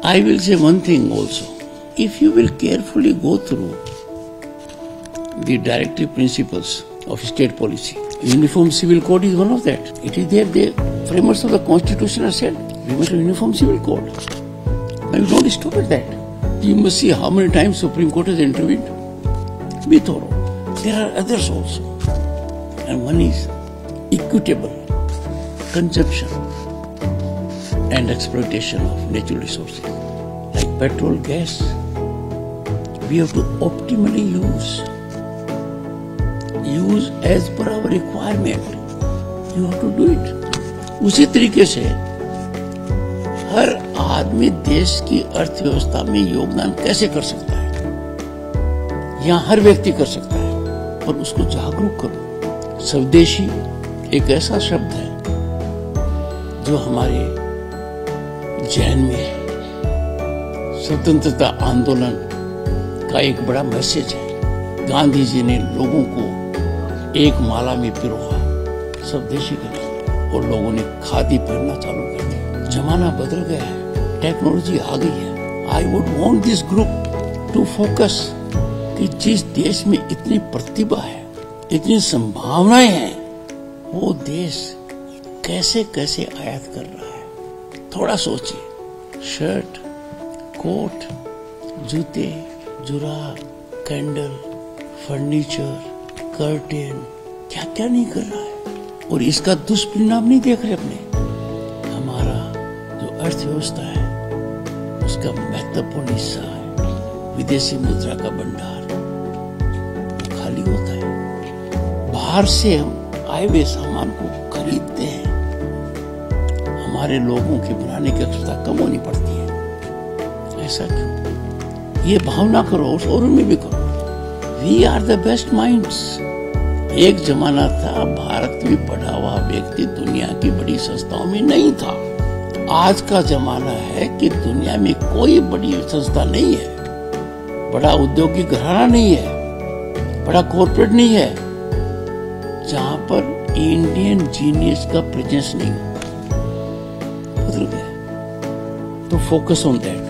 I will say one thing also. If you will carefully go through the directive principles of state policy, Uniform Civil Code is one of that. It is there. The framers of the Constitution have said we must have Uniform Civil Code. Now you don't stop at that. You must see how many times Supreme Court has intervened. Be thorough. There are others also. And one is equitable consumption and exploitation of natural resources. Like petrol, gas, we have to optimally use as per our requirement. You have to do it. उसी तरीके से हर आदमी देश की अर्थव्यवस्था में योगदान कैसे कर सकता है, यहाँ हर व्यक्ति कर सकता है, पर उसको जागरूक करो। स्वदेशी एक ऐसा शब्द है जो हमारे जैन में स्वतंत्रता आंदोलन का एक बड़ा मैसेज है। गांधी जी ने लोगों को एक माला में पिरोया स्वदेशी के नाम, और लोगों ने खादी पहनना चालू कर दिया। जमाना बदल गया है, टेक्नोलॉजी आ गई है। I would want this group to focus कि जिस देश में इतनी प्रतिभा है, इतनी संभावनाएं हैं, वो देश कैसे कैसे आयात कर रहा है। थोड़ा सोचिए। शर्ट, कोट, जूते, जुराब, कैंडल, फर्नीचर, कर्टेन, क्या क्या नहीं कर रहा है, और इसका दुष्परिणाम नहीं देख रहे अपने। हमारा जो अर्थव्यवस्था है उसका महत्वपूर्ण हिस्सा है विदेशी मुद्रा का भंडार, वो खाली होता है। बाहर से हम आए हुए सामान को खरीदते हैं, हमारे लोगों की बनाने की क्षमता कम होनी पड़ती है। ऐसा क्यों? ये भावना करो और उनमें भी करो। We are the best minds. एक जमाना था भारत में पढ़ा हुआ व्यक्ति दुनिया की बड़ी संस्थाओं में नहीं था। आज का जमाना है कि दुनिया में कोई बड़ी संस्था नहीं है, बड़ा औद्योगिक घराना नहीं है, बड़ा कॉर्पोरेट नहीं है, जहां पर इंडियन जीनियस का प्रेजेंस नहीं हो। बदल गया। तो फोकस ऑन दैट।